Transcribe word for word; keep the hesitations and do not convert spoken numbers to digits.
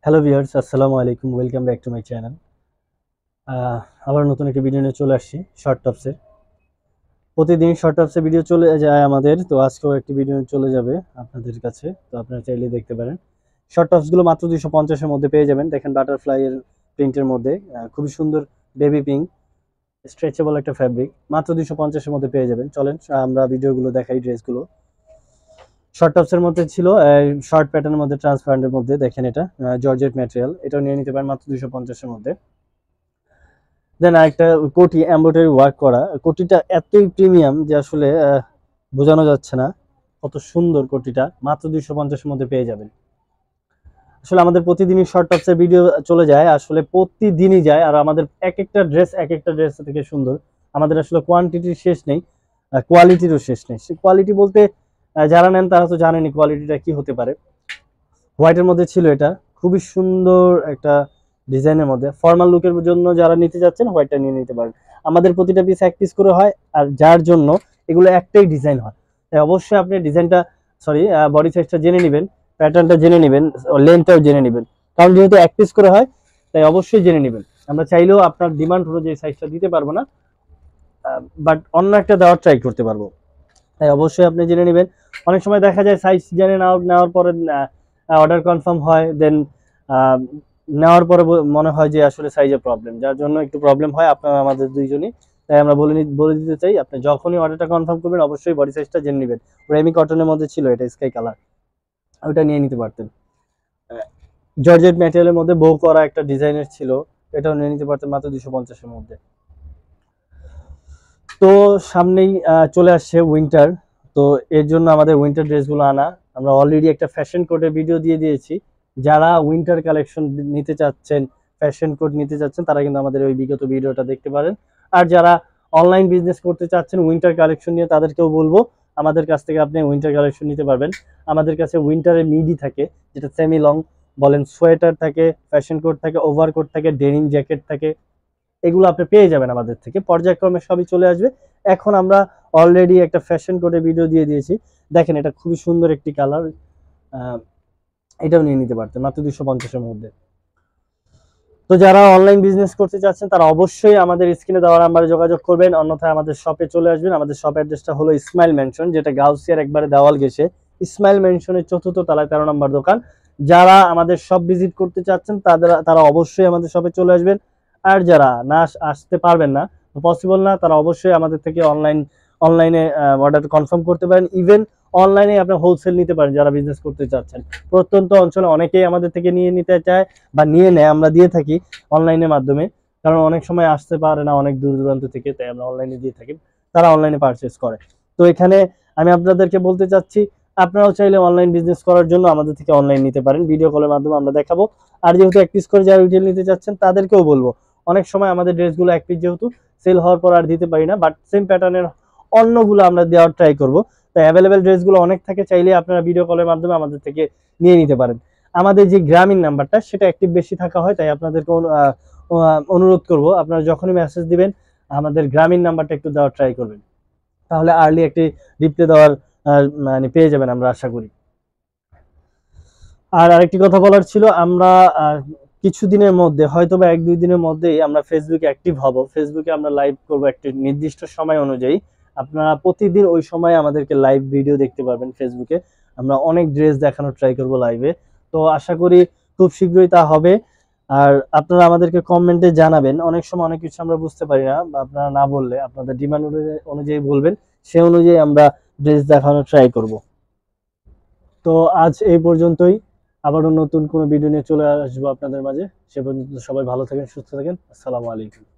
Hello viewers, আসসালামু আলাইকুম। Welcome back to my channel. আবার নতুন একটা ভিডিও নিয়ে চলে আসছি শর্ট টপসের। প্রতিদিন শর্ট টপসের ভিডিও চলে যায় আমাদের, তো আজকেও একটি ভিডিও চলে যাবে আপনাদের কাছে, তো আপনারা চাইলে দেখতে পারেন। শর্ট টপসগুলো মাত্র দুইশো পঞ্চাশের মধ্যে পেয়ে যাবেন। দেখেন বাটারফ্লাই এর প্রিন্টের মধ্যে খুবই সুন্দর বেবি পিঙ্ক স্ট্রেচেবল একটা ফ্যাব্রিক, মাত্র দুইশো পঞ্চাশের মধ্যে পেয়ে যাবেন। চলেন আমরা ভিডিওগুলো দেখাই। ড্রেসগুলো শর্ট টপসের মধ্যে ছিল, শর্ট প্যাটার্নের মধ্যে, ট্রান্সপারেন্টের মধ্যে। দেখেন এটা জর্জেট ম্যাটেরিয়াল, এটাও নিয়ে নিতে পারেন মাত্র দুইশো পঞ্চাশের মধ্যে। দেন আরেকটা কোটি এমব্রয়ডারি ওয়ার্ক করা, কোটিটা এতই প্রিমিয়াম যে আসলে বোঝানো যাচ্ছে না কত সুন্দর। কোটিটা মাত্র দুইশো পঞ্চাশের মধ্যে পেয়ে যাবেন। আসলে আমাদের প্রতিদিনই শর্ট টপসের ভিডিও চলে যায়, আসলে প্রতিদিনই যায়, আর আমাদের এক একটা ড্রেস এক একটা ড্রেস থেকে সুন্দর। আমাদের আসলে কোয়ান্টিটির শেষ নেই, কোয়ালিটিরও শেষ নেই। কোয়ালিটি বলতে যারা নেন তারা তো জানেনি কোয়ালিটিটা কি হতে পারে। হোয়াইটের মধ্যে ছিল, এটা খুবই সুন্দর একটা ডিজাইনের মধ্যে। ফর্মাল লুকের জন্য যারা নিতে যাচ্ছেন হোয়াইটটা নিয়ে নিতে পারেন। আমাদের প্রতিটা পিস এক পিস করে হয়, আর যার জন্য এগুলো একটাই ডিজাইন হয়, তাই অবশ্যই আপনি ডিজাইনটা সরি বডি সাইজটা জেনে নেবেন, প্যাটার্নটা জেনে নেবেন, লেন্থটাও জেনে নেবেন। কারণ যেহেতু এক পিস করে হয় তাই অবশ্যই জেনে নেবেন। আমরা চাইলেও আপনার ডিমান্ড অনুযায়ী সাইজটা দিতে পারবো না, বাট অন্য একটা দেওয়ার ট্রাই করতে পারবো, তাই অবশ্যই আপনি জেনে নেবেন। অনেক সময় দেখা যায় সাইজ জেনে নেওয়ার নেওয়ার পরে অর্ডার কনফার্ম হয়, দেন নেওয়ার পরে মনে হয় যে আসলে সাইজের প্রবলেম, যার জন্য একটু প্রবলেম হয় আপনারা আমাদের দুইজনই। তাই আমরা বলে বলে দিতে চাই, আপনি যখনই অর্ডারটা কনফার্ম করবেন অবশ্যই বডি সাইজটা জেনে নেবেন। রেমি কটনের মধ্যে ছিল, এটা স্কাই কালার, ওইটা নিয়ে নিতে পারতেন। জর্জেট ম্যাটেরিয়ালের মধ্যে বউ করা একটা ডিজাইনের ছিল, এটাও নিয়ে নিতে পারতেন মাত্র দুশো পঞ্চাশের মধ্যে। তো সামনেই চলে আসছে উইন্টার, তো এর জন্য আমাদের উইন্টার ড্রেসগুলো আনা। আমরা অলরেডি একটা ফ্যাশন কোডের ভিডিও দিয়ে দিয়েছি। যারা উইন্টার কালেকশন নিতে চাচ্ছেন, ফ্যাশন কোড নিতে চাচ্ছেন, তারা কিন্তু আমাদের ওই বিগত ভিডিওটা দেখতে পারেন। আর যারা অনলাইন বিজনেস করতে চাচ্ছেন উইন্টার কালেকশন নিয়ে, তাদেরকেও বলবো আমাদের কাছ থেকে আপনি উইন্টার কালেকশন নিতে পারবেন। আমাদের কাছে উইন্টারের মিডি থাকে, যেটা সেমি লং বলেন, সোয়েটার থাকে, ফ্যাশন কোট থাকে, ওভারকোট থাকে, ডেনিম জ্যাকেট থাকে, এগুলো আপনি পেয়ে যাবেন আমাদের থেকে। পর্যায়ক্রমে সবই চলে আসবে। এখন আমরা অলরেডি একটা ফ্যাশন কোডে ভিডিও দিয়ে দিয়েছি, দেখেন এটা খুবই সুন্দর একটি কালার, এটাও নিয়ে নিতে পারতেন মাত্র দুশো পঞ্চাশের মধ্যে। তো যারা অনলাইন বিজনেস করতে চাচ্ছেন তারা অবশ্যই আমাদের স্ক্রিনে দেওয়া নাম্বারে যোগাযোগ করবেন, অন্যথায় আমাদের শপে চলে আসবেন। আমাদের শপ অ্যাড্রেসটা হলো ইসমাইল মেনশন, যেটা গাউসিয়ার একবারে দেওয়াল গেছে। ইসমাইল মেনশনের চতুর্থ তলায় তেরো নম্বর দোকান। যারা আমাদের শপ ভিজিট করতে চাচ্ছেন তাদের তারা অবশ্যই আমাদের শপে চলে আসবেন। আর যারা না আসতে পারবেন না, পসিবল না, তারা অবশ্যই আমাদের থেকে অনলাইন অনলাইনে অর্ডার কনফার্ম করতে পারেন। ইভেন অনলাইনে আপনি হোলসেল নিতে পারেন যারা বিজনেস করতে চাচ্ছেন। প্রত্যন্ত অঞ্চলে অনেকেই আমাদের থেকে নিয়ে নিতে চায় বা নিয়ে নেয়, আমরা দিয়ে থাকি অনলাইনের মাধ্যমে, কারণ অনেক সময় আসতে পারে না অনেক দূর দূরান্ত থেকে, তাই আমরা অনলাইনে দিয়ে থাকি, তারা অনলাইনে পারচেস করে। তো এখানে আমি আপনাদেরকে বলতে চাচ্ছি, আপনারাও চাইলে অনলাইন বিজনেস করার জন্য আমাদের থেকে অনলাইন নিতে পারেন, ভিডিও কলের মাধ্যমে আমরা দেখাবো। আর যেহেতু এক পিস করে যারা রিটেল নিতে চাচ্ছেন তাদেরকেও বলবো, অনেক সময় আমাদের ড্রেসগুলো এক পিস যেহেতু সেল হওয়ার পর আর দিতে পারি না, বাট সেম প্যাটার্নের অন্যগুলো আমরা দেওয়ার ট্রাই করবো। তো অ্যাভেলেবেল ড্রেসগুলো অনেক থাকে, চাইলে আপনারা ভিডিও কলের মাধ্যমে আমাদের থেকে নিয়ে নিতে পারেন। আমাদের যে গ্রামীণ নাম্বারটা সেটা অ্যাক্টিভ বেশি থাকা হয়, তাই আপনাদেরকে অনুরোধ করব আপনারা যখনই মেসেজ দিবেন আমাদের গ্রামীণ নাম্বারটা একটু দেওয়ার ট্রাই করবেন, তাহলে আর্লি একটি রিপ্লাই দেওয়ার মানে পেয়ে যাবেন আমরা আশা করি। আর আরেকটি কথা বলার ছিল, আমরা কিছুদিনের মধ্যে হয়তো বা এক দুই দিনের মধ্যেই আমরা ফেসবুকে অ্যাক্টিভ হব। ফেসবুকে আমরা লাইভ করব একটি নির্দিষ্ট সময় অনুযায়ী, আপনারা প্রতিদিন ওই সময় আমাদেরকে লাইভ ভিডিও দেখতে পারবেন ফেসবুকে। আমরা অনেক ড্রেস দেখানোর ট্রাই করব লাইভে, তো আশা করি খুব শীঘ্রই তা হবে। আর আপনারা আমাদেরকে কমেন্টে জানাবেন, অনেক সময় অনেক কিছু আমরা বুঝতে পারি না, বা আপনারা না বললে আপনাদের ডিমান্ড অনুযায়ী বলবেন, সে অনুযায়ী আমরা ড্রেস দেখানোর ট্রাই করব। তো আজ এই পর্যন্তই, আবারও নতুন কোনো ভিডিও নিয়ে চলে আসবো আপনাদের মাঝে। সে পর্যন্ত সবাই ভালো থাকেন, সুস্থ থাকেন। আসসালামু আলাইকুম।